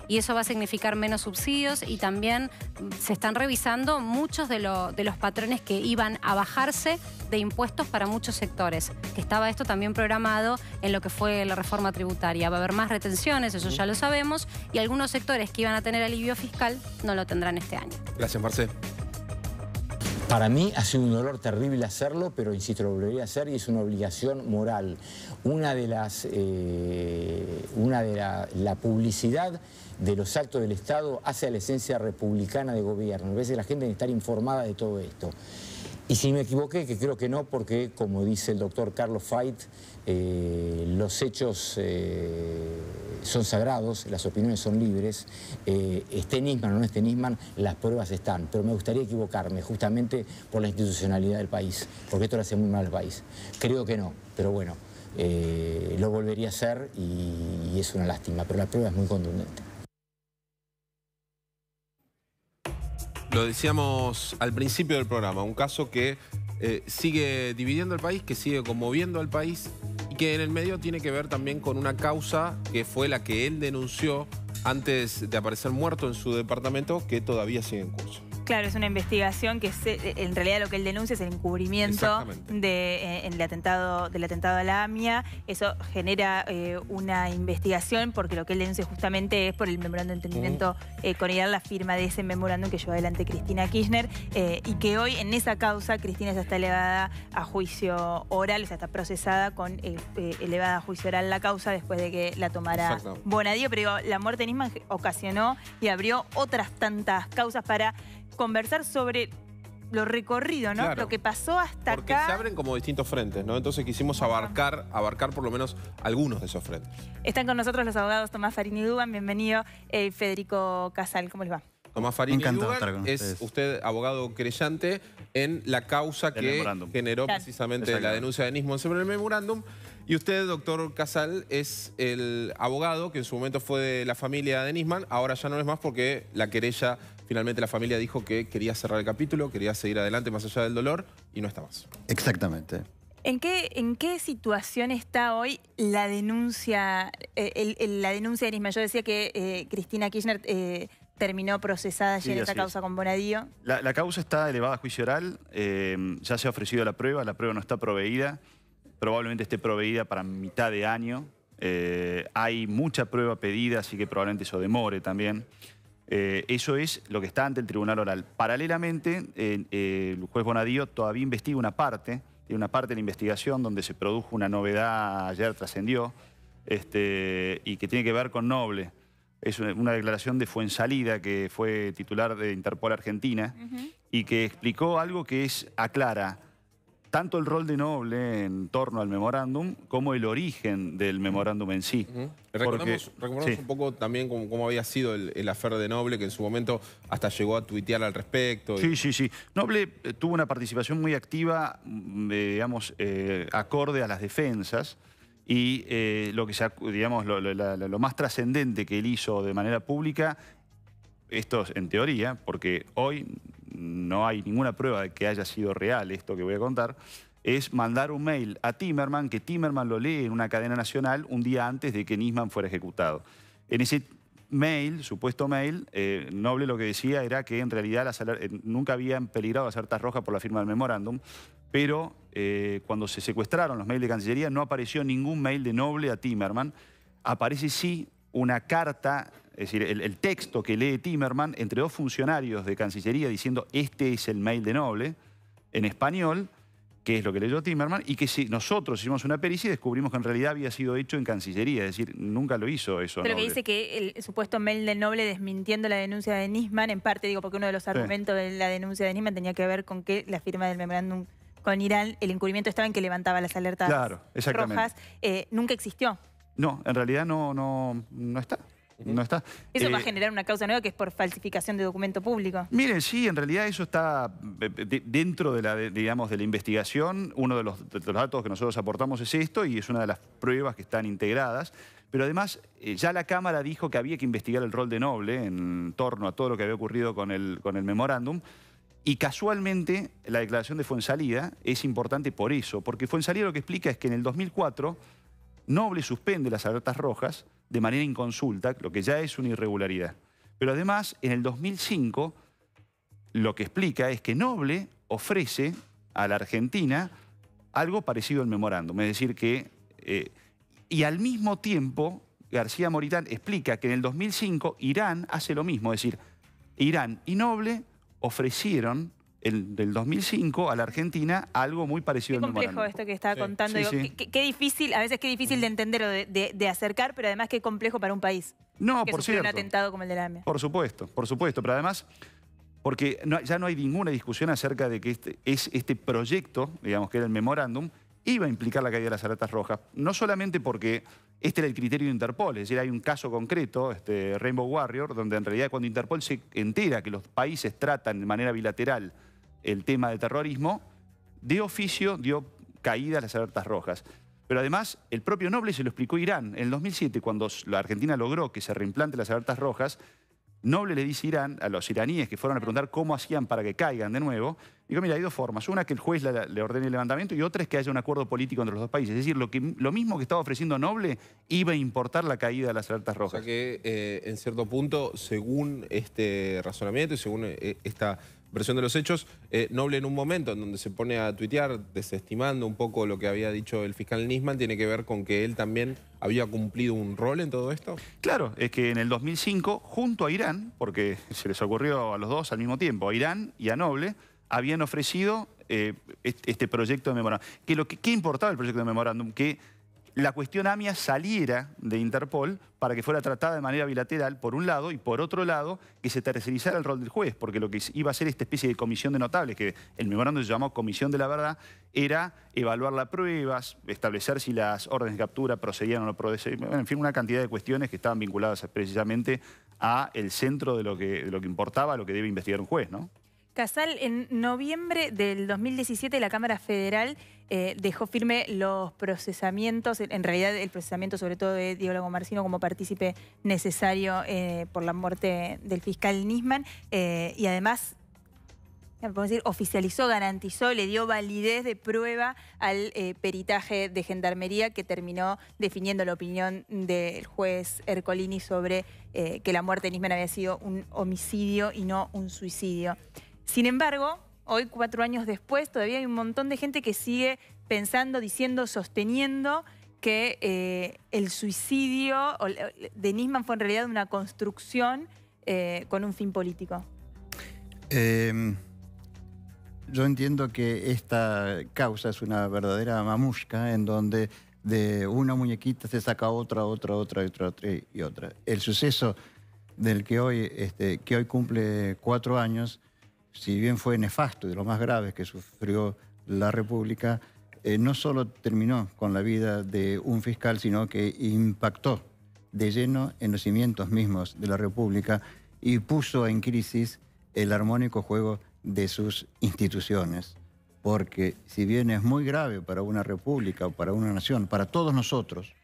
y eso va a significar menos subsidios y también se están revisando muchos de, lo, de los patrones que iban a bajarse de impuestos para muchos sectores, que estaba esto también programado en lo que fue la reforma tributaria. Va a haber más retenciones, eso ya lo sabemos, y algunos sectores que iban a tener alivio fiscal no lo tendrán este año. Gracias, Marcé. Para mí ha sido un dolor terrible hacerlo, pero insisto, lo volvería a hacer y es una obligación moral. Una de las, eh, una de la, la publicidad de los actos del Estado hace a la esencia republicana de gobierno. A veces la gente debe estar informada de todo esto. Y si me equivoqué, que creo que no, porque como dice el doctor Carlos Fait, eh, los hechos eh, son sagrados, las opiniones son libres, eh, esté Nisman o no esté Nisman, las pruebas están. Pero me gustaría equivocarme justamente por la institucionalidad del país, porque esto le hace muy mal al país. Creo que no, pero bueno, eh, lo volvería a hacer y, y es una lástima, pero la prueba es muy contundente. Lo decíamos al principio del programa, un caso que eh, sigue dividiendo el país, que sigue conmoviendo al país y que en el medio tiene que ver también con una causa que fue la que él denunció antes de aparecer muerto en su departamento, que todavía sigue en curso. Claro, es una investigación que se, en realidad lo que él denuncia es el encubrimiento de, eh, en el atentado, del atentado a la AMIA. Eso genera eh, una investigación porque lo que él denuncia justamente es por el memorándum de entendimiento uh. eh, con la firma de ese memorándum que llevó adelante Cristina Kirchner eh, y que hoy en esa causa Cristina ya está elevada a juicio oral, o sea, está procesada con eh, eh, elevada a juicio oral la causa después de que la tomara Bonadío. Pero digo, la muerte de Nisman ocasionó y abrió otras tantas causas para conversar sobre lo recorrido, ¿no? Claro. Lo que pasó hasta Porque acá. se abren como distintos frentes, ¿no? Entonces quisimos abarcar, abarcar por lo menos algunos de esos frentes. Están con nosotros los abogados Tomás Farini Dugan, bienvenido, eh, Federico Casal, ¿cómo les va? Tomás Farini Dugan es usted abogado querellante en la causa que memorándum. generó claro. precisamente la denuncia de Nisman sobre el memorándum. Y usted, doctor Casal, es el abogado que en su momento fue de la familia de Nisman, ahora ya no es más porque la querella, finalmente la familia dijo que quería cerrar el capítulo, quería seguir adelante más allá del dolor y no está más. Exactamente. ¿En qué, en qué situación está hoy la denuncia, eh, el, el, la denuncia de Nisman? Yo decía que eh, Cristina Kirchner eh, terminó procesada ayer sí, en esta causa es. con Bonadío. La, la causa está elevada a juicio oral, eh, ya se ha ofrecido la prueba, la prueba no está proveída, probablemente esté proveída para mitad de año. Eh, hay mucha prueba pedida, así que probablemente eso demore también. Eh, eso es lo que está ante el tribunal oral. Paralelamente, eh, eh, el juez Bonadío todavía investiga una parte, tiene una parte de la investigación donde se produjo una novedad, ayer trascendió, este, y que tiene que ver con Noble. Es una, una declaración de Fuensalida, que fue titular de Interpol Argentina, uh-huh. y que explicó algo que es aclara tanto el rol de Noble en torno al memorándum como el origen del memorándum en sí. Uh-huh. Recordemos, Porque, recordemos sí. un poco también cómo, cómo había sido el, el afer de Noble, que en su momento hasta llegó a tuitear al respecto. Sí, y... sí, sí. Noble eh, tuvo una participación muy activa, eh, digamos, eh, acorde a las defensas. Y eh, lo que se, digamos, lo, lo, lo, lo más trascendente que él hizo de manera pública, esto en teoría, porque hoy no hay ninguna prueba de que haya sido real esto que voy a contar, es mandar un mail a Timerman, que Timerman lo lee en una cadena nacional un día antes de que Nisman fuera ejecutado. En ese mail, supuesto mail, eh, Noble lo que decía era que en realidad las, eh, nunca habían peligrado las alertas rojas por la firma del memorándum, pero eh, cuando se secuestraron los mails de Cancillería no apareció ningún mail de Noble a Timerman. Aparece sí una carta, es decir, el, el texto que lee Timerman entre dos funcionarios de Cancillería diciendo este es el mail de Noble, en español, que es lo que leyó Timerman, y que si nosotros hicimos una pericia y descubrimos que en realidad había sido hecho en Cancillería, es decir, nunca lo hizo eso. Pero Noble. Que dice que el supuesto mail de Noble desmintiendo la denuncia de Nisman, en parte digo porque uno de los argumentos sí. de la denuncia de Nisman tenía que ver con que la firma del memorándum con Irán, el encubrimiento estaba en que levantaba las alertas claro, rojas, eh, nunca existió. No, en realidad no, no, no está. No está. Eso eh, va a generar una causa nueva que es por falsificación de documento público. Miren, sí, en realidad eso está de, dentro de la, de, digamos, de la investigación. Uno de los, de los datos que nosotros aportamos es esto y es una de las pruebas que están integradas. Pero además, eh, ya la Cámara dijo que había que investigar el rol de Noble en torno a todo lo que había ocurrido con el, con el memorándum. Y casualmente, la declaración de Fuensalida es importante por eso, porque Fuensalida lo que explica es que en el dos mil cuatro Noble suspende las alertas rojas de manera inconsulta, lo que ya es una irregularidad. Pero además, en el dos mil cinco, lo que explica es que Noble ofrece a la Argentina algo parecido al memorándum. Es decir, que... Eh, y al mismo tiempo, García Moritán explica que en el dos mil cinco Irán hace lo mismo. Es decir, Irán y Noble ofrecieron el, del dos mil cinco a la Argentina algo muy parecido Qué al complejo memorándum. esto que estaba Sí. contando. Sí, Digo, sí. Qué, qué difícil, a veces qué difícil de entender o de, de- de acercar, pero además qué complejo para un país. No, que por sufrió un cierto. atentado como el de la A M I A. Por supuesto, por supuesto. Pero además, porque no- ya no hay ninguna discusión acerca de que este, es, este proyecto, digamos que era el memorándum, iba a implicar la caída de las alertas rojas. No solamente porque este era el criterio de Interpol, es decir, hay un caso concreto, este Rainbow Warrior, donde en realidad cuando Interpol se entera que los países tratan de manera bilateral el tema de terrorismo, de oficio dio caída a las alertas rojas. Pero además, el propio Noble se lo explicó a Irán. En el dos mil siete, cuando la Argentina logró que se reimplanten las alertas rojas, Noble le dice a Irán, a los iraníes que fueron a preguntar cómo hacían para que caigan de nuevo, digo, mira, hay dos formas. Una, que el juez la- le ordene el levantamiento, y otra es que haya un acuerdo político entre los dos países. Es decir, lo, que, lo mismo que estaba ofreciendo Noble iba a importar la caída de las alertas O rojas. sea que, eh, en cierto punto, según este razonamiento y según eh, esta versión de los hechos, eh, Noble en un momento en donde se pone a tuitear desestimando un poco lo que había dicho el fiscal Nisman, tiene que ver con que él también había cumplido un rol en todo esto. Claro, es que en el dos mil cinco, junto a Irán, porque se les ocurrió a los dos al mismo tiempo, a Irán y a Noble, habían ofrecido eh, este, este proyecto de memorándum. Que lo que, ¿Qué importaba el proyecto de memorándum? Que la cuestión A M I A saliera de Interpol para que fuera tratada de manera bilateral, por un lado, y por otro lado, que se tercerizara el rol del juez, porque lo que iba a ser esta especie de comisión de notables, que el memorándum se llamó Comisión de la Verdad, era evaluar las pruebas, establecer si las órdenes de captura procedían o no procedían, en fin, una cantidad de cuestiones que estaban vinculadas precisamente a el centro de lo que, de lo que importaba, lo que debe investigar un juez, ¿no? Casal, en noviembre del dos mil diecisiete la Cámara Federal eh, dejó firme los procesamientos, en realidad el procesamiento sobre todo de Diego Lagomarsino como partícipe necesario eh, por la muerte del fiscal Nisman eh, y además, podemos decir, oficializó, garantizó, le dio validez de prueba al eh, peritaje de Gendarmería que terminó definiendo la opinión del juez Ercolini sobre eh, que la muerte de Nisman había sido un homicidio y no un suicidio. Sin embargo, hoy, cuatro años después, todavía hay un montón de gente que sigue pensando, diciendo, sosteniendo que eh, el suicidio de Nisman fue en realidad una construcción eh, con un fin político. Eh, yo entiendo que esta causa es una verdadera mamushka en donde de una muñequita se saca otra, otra, otra, otra, otra y otra. El suceso del que hoy, este, que hoy cumple cuatro años, si bien fue nefasto y de lo más grave que sufrió la República, eh, no solo terminó con la vida de un fiscal, sino que impactó de lleno en los cimientos mismos de la República y puso en crisis el armónico juego de sus instituciones. Porque si bien es muy grave para una república o para una nación, para todos nosotros,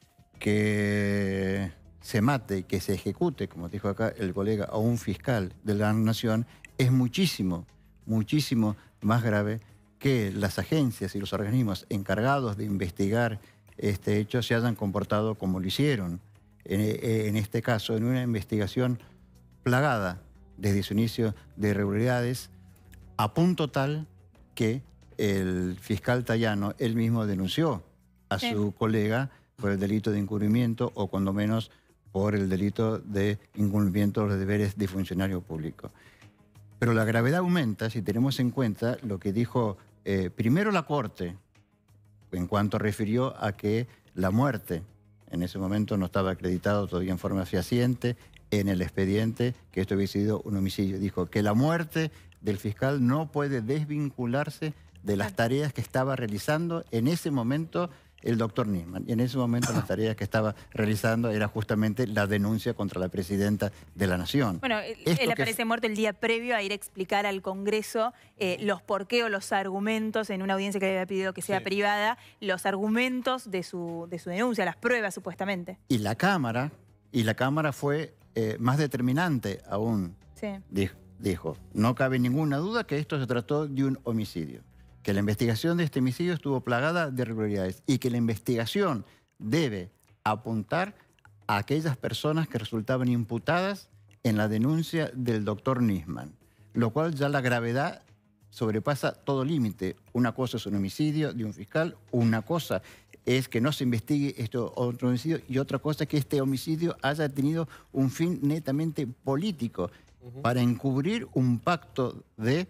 que se mate, que se ejecute, como dijo acá el colega, a un fiscal de la nación, es muchísimo, muchísimo más grave que las agencias y los organismos encargados de investigar este hecho se hayan comportado como lo hicieron. En, en este caso, en una investigación plagada desde su inicio de irregularidades, a punto tal que el fiscal Tayano, él mismo denunció a Sí. su colega por el delito de encubrimiento o cuando menos por el delito de incumplimiento de los deberes de funcionario público. Pero la gravedad aumenta si tenemos en cuenta lo que dijo eh, primero la Corte, en cuanto refirió a que la muerte, en ese momento no estaba acreditado todavía en forma fehaciente en el expediente, que esto había sido un homicidio. Dijo que la muerte del fiscal no puede desvincularse de las tareas que estaba realizando en ese momento el doctor Nisman. Y en ese momento las tareas que estaba realizando era justamente la denuncia contra la presidenta de la Nación. Bueno, él, Esto él que aparece f- muerto el día previo a ir a explicar al Congreso eh, los porqué o los argumentos, en una audiencia que le había pedido que sea Sí. privada, los argumentos de su, de su denuncia, las pruebas supuestamente. Y la Cámara, y la Cámara fue eh, más determinante aún. Sí. Dijo, dijo, no cabe ninguna duda que esto se trató de un homicidio, que la investigación de este homicidio estuvo plagada de irregularidades y que la investigación debe apuntar a aquellas personas que resultaban imputadas en la denuncia del doctor Nisman, lo cual ya la gravedad sobrepasa todo límite. Una cosa es un homicidio de un fiscal, una cosa es que no se investigue este otro homicidio y otra cosa es que este homicidio haya tenido un fin netamente político uh-huh. para encubrir un pacto de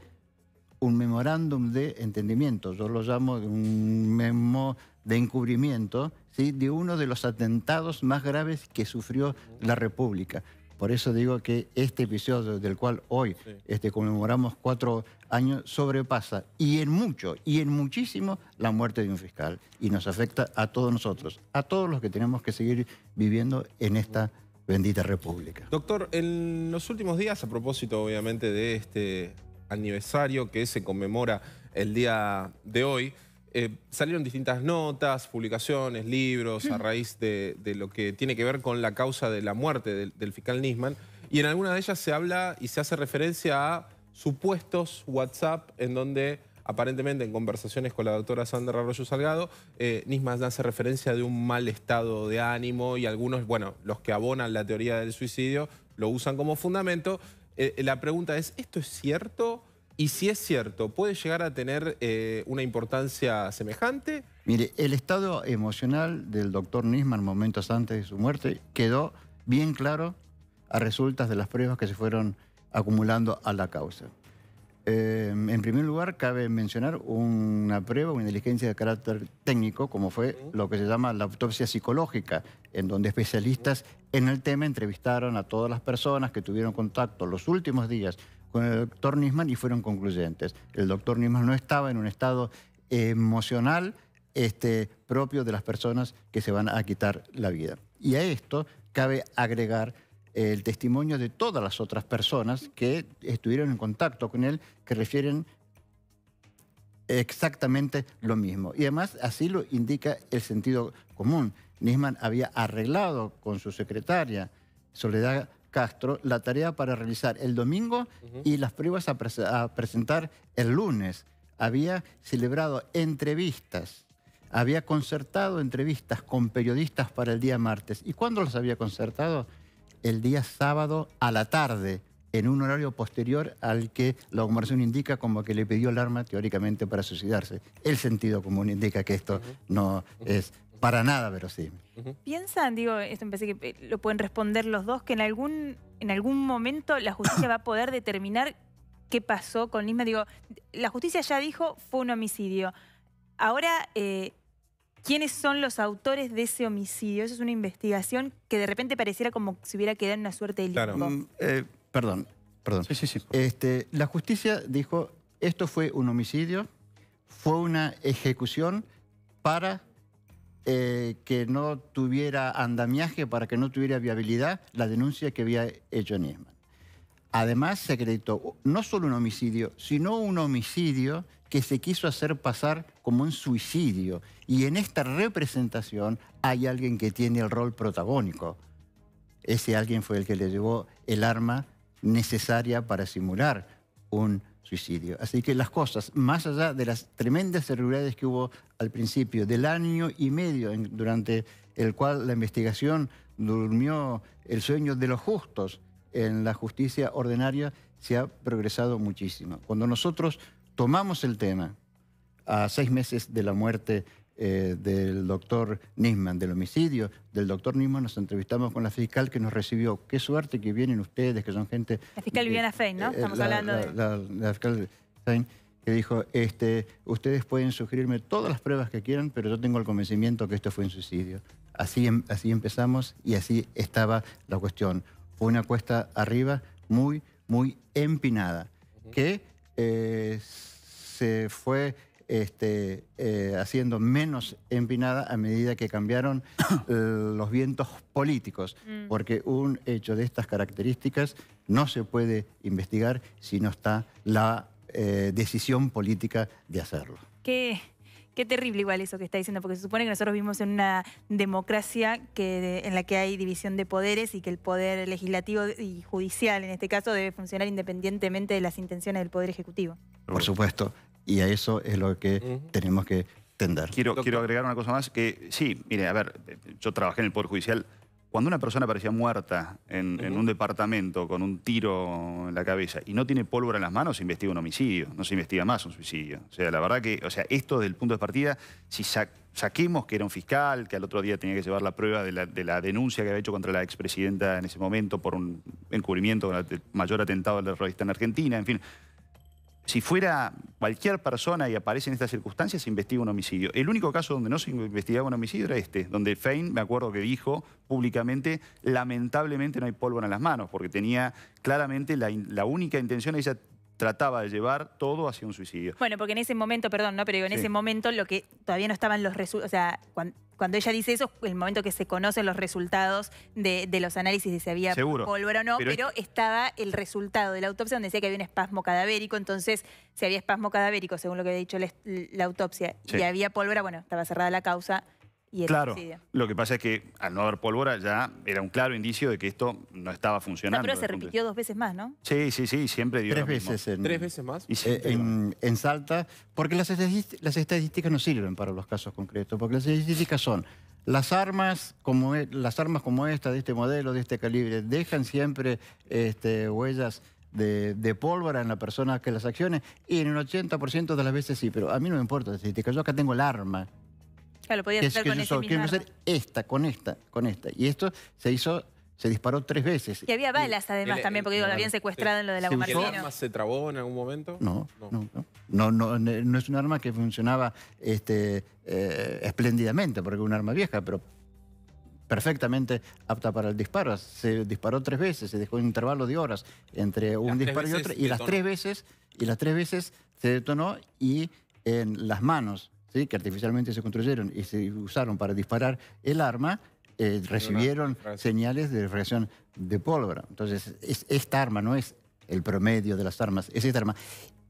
un memorándum de entendimiento. Yo lo llamo un memo de encubrimiento, ¿sí? de uno de los atentados más graves que sufrió la República. Por eso digo que este episodio del cual hoy sí. este, conmemoramos cuatro años sobrepasa y en mucho, y en muchísimo, la muerte de un fiscal. Y nos afecta a todos nosotros, a todos los que tenemos que seguir viviendo en esta bendita República. Doctor, en los últimos días, a propósito obviamente de este aniversario que se conmemora el día de hoy, Eh, salieron distintas notas, publicaciones, libros, a raíz de, de lo que tiene que ver con la causa de la muerte del, del fiscal Nisman. Y en alguna de ellas se habla y se hace referencia a supuestos WhatsApp en donde aparentemente en conversaciones con la doctora Sandra Arroyo Salgado, eh, Nisman hace referencia de un mal estado de ánimo y algunos, bueno, los que abonan la teoría del suicidio lo usan como fundamento. Eh, la pregunta es, ¿esto es cierto? Y si es cierto, ¿puede llegar a tener eh, una importancia semejante? Mire, el estado emocional del doctor Nisman momentos antes de su muerte quedó bien claro a resultas de las pruebas que se fueron acumulando a la causa. Eh, en primer lugar, cabe mencionar una prueba, una inteligencia de carácter técnico, como fue lo que se llama la autopsia psicológica, en donde especialistas en el tema entrevistaron a todas las personas que tuvieron contacto los últimos días con el doctor Nisman y fueron concluyentes. El doctor Nisman no estaba en un estado emocional este, propio de las personas que se van a quitar la vida. Y a esto cabe agregar el testimonio de todas las otras personas que estuvieron en contacto con él, que refieren exactamente lo mismo. Y además así lo indica el sentido común. Nisman había arreglado con su secretaria, Soledad Castro, la tarea para realizar el domingo uh-huh. y las pruebas a, pre a presentar el lunes. Había celebrado entrevistas, había concertado entrevistas con periodistas para el día martes. ¿Y cuándo las había concertado? El día sábado a la tarde, en un horario posterior al que la documentación indica como que le pidió el arma teóricamente para suicidarse. El sentido común indica que esto uh-huh. no uh-huh. es para nada verosímil. Uh-huh. ¿Piensan, digo, esto me parece que lo pueden responder los dos, que en algún, en algún momento la justicia va a poder determinar qué pasó con Nisman? Digo, la justicia ya dijo fue un homicidio. Ahora, eh, ¿quiénes son los autores de ese homicidio? Eso es una investigación que de repente pareciera como si hubiera quedado en una suerte de limbo. Claro. Mm, eh, perdón, perdón. Sí, sí, sí. Este, la justicia dijo, esto fue un homicidio, fue una ejecución para eh, que no tuviera andamiaje, para que no tuviera viabilidad la denuncia que había hecho Nisman. Además, se acreditó no solo un homicidio, sino un homicidio que se quiso hacer pasar como un suicidio. Y en esta representación hay alguien que tiene el rol protagónico. Ese alguien fue el que le llevó el arma necesaria para simular un suicidio. Así que las cosas, más allá de las tremendas irregularidades que hubo al principio del año y medio en, durante el cual la investigación durmió el sueño de los justos, en la justicia ordinaria se ha progresado muchísimo. Cuando nosotros tomamos el tema a seis meses de la muerte eh, del doctor Nisman, del homicidio del doctor Nisman, nos entrevistamos con la fiscal que nos recibió. Qué suerte que vienen ustedes, que son gente... La fiscal Viviana Fein, ¿no? Estamos la, hablando la, de... La, la, la fiscal Fein, que dijo, este, ustedes pueden sugerirme todas las pruebas que quieran, pero yo tengo el convencimiento que esto fue un suicidio. Así, así empezamos y así estaba la cuestión. Fue una cuesta arriba muy, muy empinada, que eh, se fue este, eh, haciendo menos empinada a medida que cambiaron eh, los vientos políticos, mm. porque un hecho de estas características no se puede investigar si no está la eh, decisión política de hacerlo. ¿Qué? Qué terrible igual eso que está diciendo, porque se supone que nosotros vivimos en una democracia que, en la que hay división de poderes y que el poder legislativo y judicial, en este caso, debe funcionar independientemente de las intenciones del poder ejecutivo. Por supuesto, y a eso es lo que uh-huh. tenemos que tender. Quiero, quiero agregar una cosa más, que sí, mire, a ver, yo trabajé en el Poder Judicial cuando una persona aparecía muerta en, uh-huh. en un departamento con un tiro en la cabeza y no tiene pólvora en las manos, se investiga un homicidio, no se investiga más un suicidio. O sea, la verdad que, o sea, esto desde el punto de partida, si sa saquemos que era un fiscal, que al otro día tenía que llevar la prueba de la, de la denuncia que había hecho contra la expresidenta en ese momento por un encubrimiento del mayor atentado del terrorista en Argentina, en fin. Si fuera cualquier persona y aparece en estas circunstancias, se investiga un homicidio. El único caso donde no se investigaba un homicidio era este, donde Fein, me acuerdo que dijo públicamente, lamentablemente no hay pólvora en las manos, porque tenía claramente la, la única intención, ella trataba de llevar todo hacia un suicidio. Bueno, porque en ese momento, perdón, ¿no? Pero en Sí. ese momento lo que todavía no estaban los resultados, o sea, cuando, cuando ella dice eso, el momento que se conocen los resultados de, de los análisis de si había Seguro. pólvora o no, Pero pero, estaba el resultado de la autopsia donde decía que había un espasmo cadavérico, entonces si había espasmo cadavérico, según lo que había dicho la, la autopsia, Sí. y había pólvora, bueno, estaba cerrada la causa y el Claro, homicidio. lo que pasa es que al no haber pólvora ya era un claro indicio de que esto no estaba No, funcionando. pero se desde el punto de- repitió dos veces más, ¿no? Sí, sí, sí, siempre dio Tres lo mismo. veces en, ¿Tres veces más? Y eh, siempre igual. en, en Salta, porque las estadísticas, las estadísticas no sirven para los casos concretos, porque las estadísticas son las armas como, e- las armas como esta, de este modelo, de este calibre, dejan siempre este, huellas de, de pólvora en la persona que las accione, y en un ochenta por ciento de las veces sí, pero a mí no me importa la estadística, yo acá tengo el arma. Claro, lo podía Que, hacer que con yo ese solo mismo quiero arma. hacer esta, con esta, con esta. Y esto se hizo, se disparó tres veces. Y había balas además El- también, porque digo, lo el- habían secuestrado en lo de la Se bomba usó- ¿El arma se trabó en algún momento? No, no, no. No, no, no es un arma que funcionaba este, eh, espléndidamente, porque es un arma vieja, pero perfectamente apta para el disparo. Se disparó tres veces, se dejó un intervalo de horas entre un Las tres disparo y veces otro, y las detonó. tres veces, y las tres veces se detonó, y en las manos, ¿sí?, que artificialmente se construyeron y se usaron para disparar el arma, eh, recibieron frase. señales de reacción de pólvora. Entonces, es, esta arma no es el promedio de las armas, es esta arma.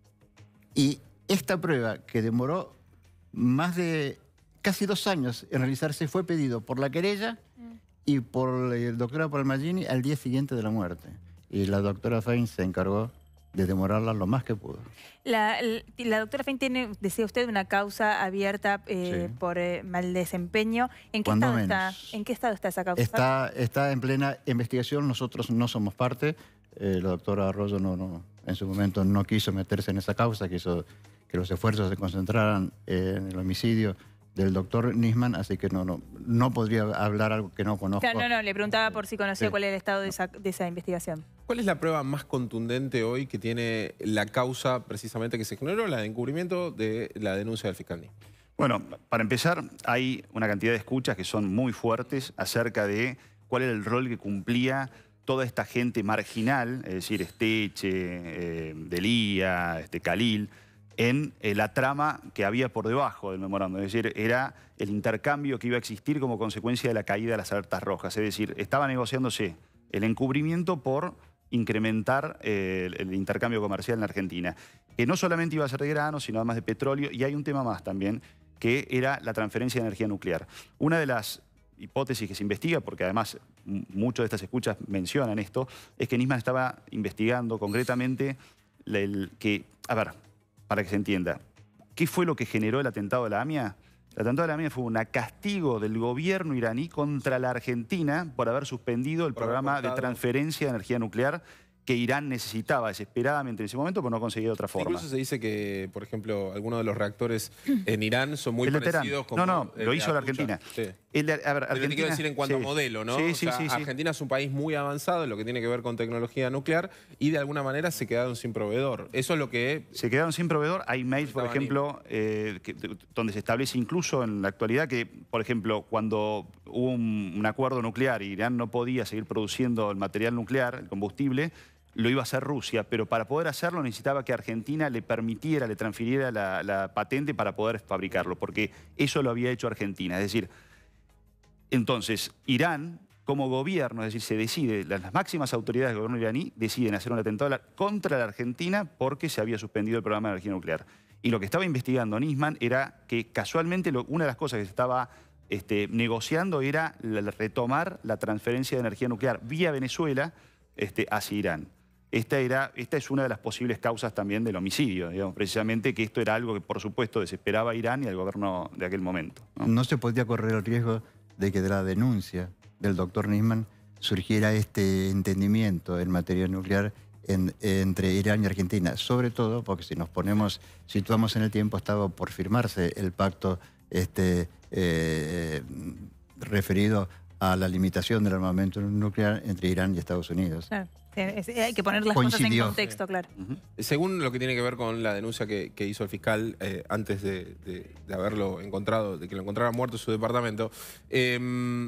Y esta prueba, que demoró más de casi dos años en realizarse, fue pedido por la querella y por el doctora Palmagini al día siguiente de la muerte. Y la doctora Fein se encargó de demorarla lo más que pudo. La, la doctora Fein tiene, decía usted, una causa abierta eh, Sí. por eh, mal desempeño. ¿En qué, Cuando estado está, menos. ¿En qué estado está esa causa? Está, está en plena investigación, nosotros no somos parte. Eh, la doctora Arroyo no, no, en su momento no quiso meterse en esa causa, quiso que los esfuerzos se concentraran en el homicidio del doctor Nisman, así que no, no, no podría hablar algo que no conozco. Claro, no, no, le preguntaba por si conocía Sí. cuál era el estado de esa, de esa investigación. ¿Cuál es la prueba más contundente hoy que tiene la causa precisamente que se generó, la de encubrimiento de la denuncia del fiscal Nisman? Bueno, para empezar, hay una cantidad de escuchas que son muy fuertes acerca de cuál era el rol que cumplía toda esta gente marginal, es decir, Esteche, eh, Delía, este, Khalil, en eh, la trama que había por debajo del memorándum. Es decir, era el intercambio que iba a existir como consecuencia de la caída de las alertas rojas. Es decir, estaba negociándose el encubrimiento por incrementar eh, el, el intercambio comercial en la Argentina, que no solamente iba a ser de grano, sino además de petróleo, y hay un tema más también, que era la transferencia de energía nuclear. Una de las hipótesis que se investiga, porque además muchas de estas escuchas mencionan esto, es que Nisman estaba investigando concretamente el, que, a ver, para que se entienda, ¿qué fue lo que generó el atentado de la AMIA? El atentado de la AMIA fue un castigo del gobierno iraní contra la Argentina por haber suspendido el Por haber programa de cortado. transferencia de energía nuclear que Irán necesitaba desesperadamente en ese momento, pero no conseguía de otra forma. Incluso se dice que, por ejemplo, algunos de los reactores en Irán son muy El de Teherán. parecidos. Como No, no, el lo de hizo la Atucha. Argentina. Sí. El de- a ver, Pero te Argentina, quiero decir en cuanto sí. a modelo, ¿no? Sí, O sí, sea, sí, sí. Argentina es un país muy avanzado en lo que tiene que ver con tecnología nuclear y de alguna manera se quedaron sin proveedor. Eso es lo que... Se quedaron sin proveedor. Hay mails, por Estaban ejemplo, eh, que- donde se establece incluso en la actualidad que, por ejemplo, cuando hubo un, un acuerdo nuclear y Irán no podía seguir produciendo el material nuclear, el combustible, lo iba a hacer Rusia, pero para poder hacerlo necesitaba que Argentina le permitiera, le transfiriera la, la patente para poder fabricarlo, porque eso lo había hecho Argentina. Es decir, entonces, Irán, como gobierno, es decir, se decide, las, las máximas autoridades del gobierno iraní deciden hacer un atentado la- contra la Argentina porque se había suspendido el programa de energía nuclear. Y lo que estaba investigando Nisman era que casualmente lo- una de las cosas que se estaba este, negociando era la- la- retomar la transferencia de energía nuclear vía Venezuela este, hacia Irán. Esta, era, esta es una de las posibles causas también del homicidio, digamos, precisamente que esto era algo que, por supuesto, desesperaba a Irán y al gobierno de aquel momento, ¿no? No se podía correr el riesgo de que de la denuncia del doctor Nisman surgiera este entendimiento en materia nuclear en, entre Irán y Argentina, sobre todo porque si nos ponemos, situamos en el tiempo, estaba por firmarse el pacto este, eh, referido a la limitación del armamento nuclear entre Irán y Estados Unidos. Claro. Es, es, hay que poner las Coincidió. cosas en contexto, claro. Uh-huh. Según lo que tiene que ver con la denuncia que, que hizo el fiscal eh, antes de, de, de haberlo encontrado, de que lo encontrara muerto en su departamento, eh,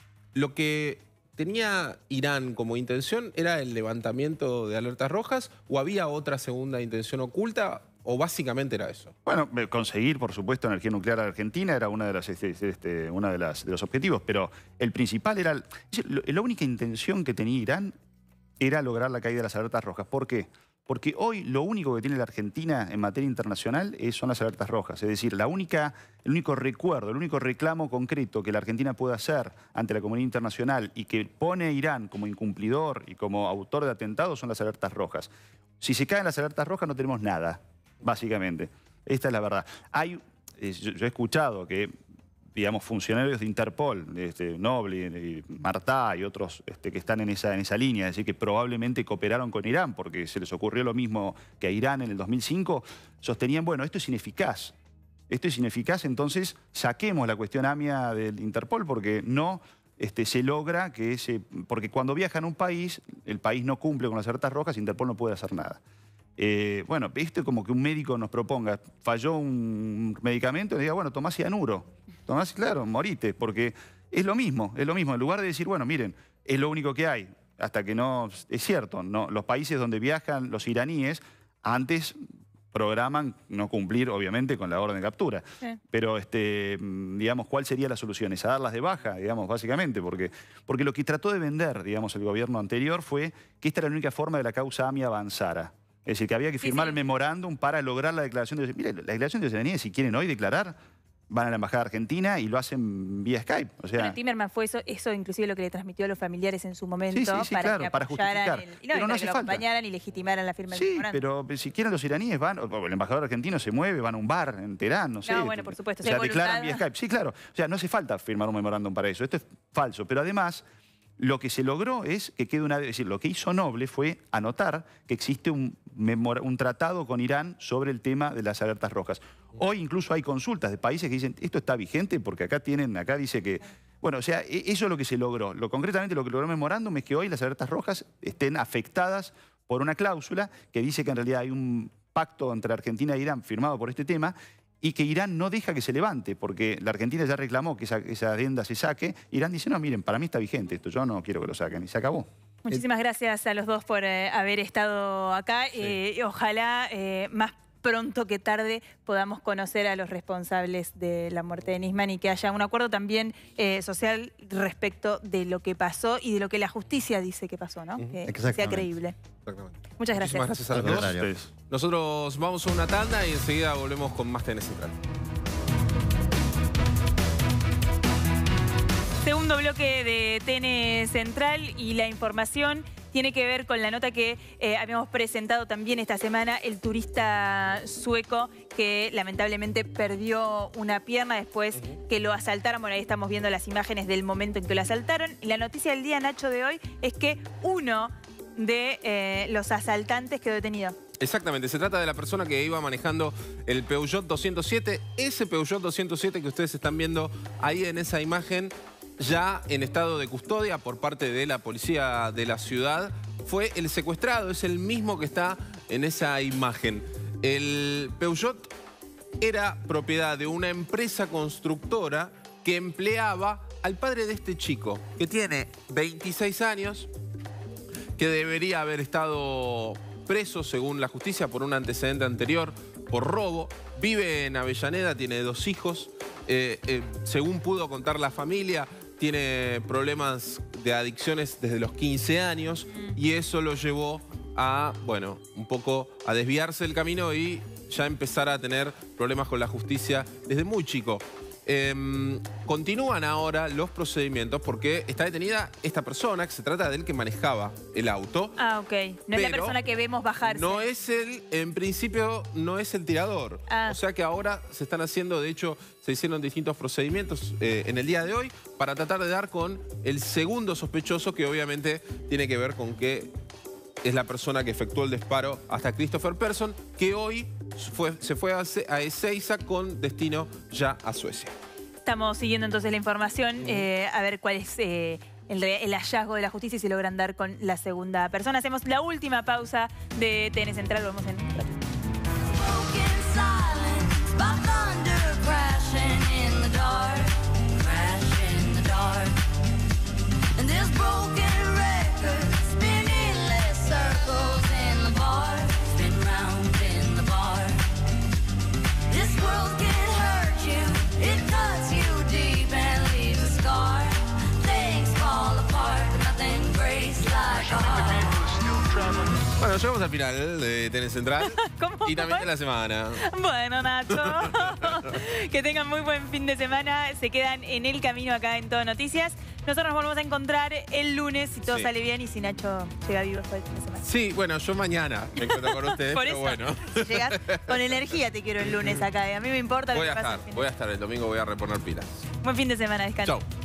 lo que tenía Irán como intención era el levantamiento de alertas rojas, o había otra segunda intención oculta, o básicamente era eso. Bueno, conseguir, por supuesto, energía nuclear a Argentina era una de las, este, este, una de, las de los objetivos, pero el principal era... La única intención que tenía Irán era lograr la caída de las alertas rojas. ¿Por qué? Porque hoy lo único que tiene la Argentina en materia internacional es, son las alertas rojas. Es decir, la única, el único recuerdo, el único reclamo concreto que la Argentina puede hacer ante la comunidad internacional y que pone a Irán como incumplidor y como autor de atentados son las alertas rojas. Si se caen las alertas rojas no tenemos nada, básicamente. Esta es la verdad. Hay, eh, yo, yo he escuchado que, digamos, funcionarios de Interpol, este, Noble, Martá y otros este, que están en esa, en esa línea, es decir, que probablemente cooperaron con Irán porque se les ocurrió lo mismo que a Irán en el dos mil cinco, sostenían, bueno, esto es ineficaz. Esto es ineficaz, entonces saquemos la cuestión AMIA del Interpol porque no este, se logra que ese... Porque cuando viajan a un país, el país no cumple con las alertas rojas, Interpol no puede hacer nada. Eh, bueno, esto es como que un médico nos proponga, falló un medicamento y le diga, bueno, tomás cianuro. Tomás, claro, morite, porque es lo mismo, es lo mismo. En lugar de decir, bueno, miren, es lo único que hay, hasta que no... Es cierto, no, los países donde viajan los iraníes antes programan no cumplir, obviamente, con la orden de captura. Sí. Pero, este, digamos, ¿cuál sería la solución? Es a darlas de baja, digamos, básicamente, porque, porque lo que trató de vender, digamos, el gobierno anterior fue que esta era la única forma de la causa AMIA avanzara. Es decir, que había que firmar sí, sí. el memorándum para lograr la declaración de... Mire, la declaración de ciudadanía, si quieren hoy declarar, van a la Embajada Argentina y lo hacen vía Skype. O sea... Bueno, Timerman fue eso, eso inclusible lo que le transmitió a los familiares en su momento. Sí, sí, sí, para claro, que para justificar. El, y no, pero y no para hace que lo falta. acompañaran y legitimaran la firma sí, del memorándum. pero si quieren los iraníes van, o el embajador argentino se mueve, van a un bar en Teherán, no sé. No, bueno, por supuesto. O sea, declaran vía Skype. Sí, claro. O sea, no hace falta firmar un memorándum para eso. Esto es falso. Pero además... Lo que se logró es que quede una... Es decir, lo que hizo Noble fue anotar que existe un, un tratado con Irán sobre el tema de las alertas rojas. Hoy incluso hay consultas de países que dicen, esto está vigente porque acá tienen, acá dice que... Bueno, o sea, eso es lo que se logró. Lo, concretamente lo que logró el memorándum es que hoy las alertas rojas estén afectadas por una cláusula que dice que en realidad hay un pacto entre Argentina e Irán firmado por este tema y que Irán no deja que se levante, porque la Argentina ya reclamó que esa, esa adenda se saque. Irán dice, no, miren, para mí está vigente esto, yo no quiero que lo saquen, y se acabó. Muchísimas gracias a los dos por eh, haber estado acá. Sí. Eh, ojalá eh, más pronto que tarde podamos conocer a los responsables de la muerte de Nisman y que haya un acuerdo también eh, social respecto de lo que pasó y de lo que la justicia dice que pasó, ¿no? Uh-huh. Que sea creíble. Exactamente. Muchas gracias. Muchísimas gracias a los dos. Nosotros vamos a una tanda y enseguida volvemos con más T N Central. Segundo bloque de T N Central y la información tiene que ver con la nota que eh, habíamos presentado también esta semana, el turista sueco que lamentablemente perdió una pierna después uh-huh. que lo asaltaron. Bueno, ahí estamos viendo las imágenes del momento en que lo asaltaron. Y la noticia del día, Nacho, de hoy es que uno de eh, los asaltantes quedó detenido. Exactamente, se trata de la persona que iba manejando el Peugeot doscientos siete. Ese Peugeot doscientos siete que ustedes están viendo ahí en esa imagen, ya en estado de custodia por parte de la policía de la ciudad, fue el secuestrado, es el mismo que está en esa imagen. El Peugeot era propiedad de una empresa constructora que empleaba al padre de este chico, que tiene veintiséis años, que debería haber estado preso según la justicia por un antecedente anterior, por robo, vive en Avellaneda, tiene dos hijos, eh, eh, según pudo contar la familia, tiene problemas de adicciones desde los quince años y eso lo llevó a, bueno, un poco a desviarse del camino y ya empezar a tener problemas con la justicia desde muy chico. Eh, continúan ahora los procedimientos porque está detenida esta persona, que se trata del que manejaba el auto. Ah, ok. No es la persona que vemos bajarse. No es el, en principio, no es el tirador. Ah. O sea que ahora se están haciendo, de hecho, se hicieron distintos procedimientos eh, en el día de hoy para tratar de dar con el segundo sospechoso, que obviamente tiene que ver con que es la persona que efectuó el disparo hasta Christopher Persson, que hoy fue, se fue a, a Ezeiza con destino ya a Suecia. Estamos siguiendo entonces la información, eh, a ver cuál es eh, el, el hallazgo de la justicia y si logran dar con la segunda persona. Hacemos la última pausa de T N Central, volvemos en un ratito. Bueno, llegamos al final de T N Central. ¿Cómo? Y también de la semana. Bueno, Nacho. Que tengan muy buen fin de semana. Se quedan en el camino acá en Todo Noticias. Nosotros nos volvemos a encontrar el lunes si todo Sí. sale bien y si Nacho llega vivo después del fin de semana. Sí, bueno, yo mañana me encuentro con ustedes, Por pero eso, bueno. si llegas con energía te quiero el lunes acá. A mí me importa lo Voy que a pase estar, el fin de voy a estar el domingo, voy a reponer pilas. Buen fin de semana, descansa. Chau.